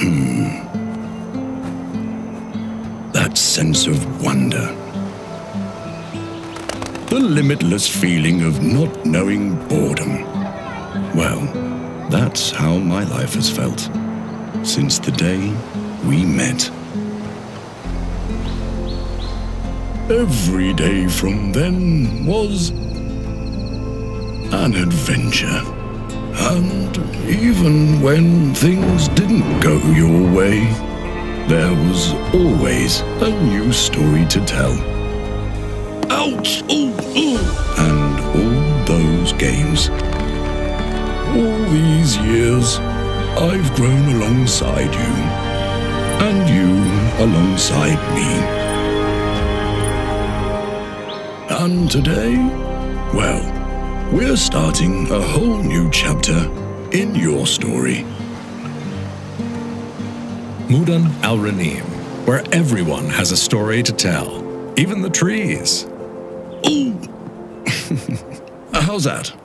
That sense of wonder. The limitless feeling of not knowing boredom. Well, that's how my life has felt since the day we met. Every day from then was an adventure. And even when things didn't go your way, there was always a new story to tell. Ouch! Ooh, ooh. And all those games. All these years, I've grown alongside you, and you alongside me. And today, well, we're starting a whole new chapter in your story. Mudon Al Ranim, where everyone has a story to tell, even the trees. Ooh! How's that?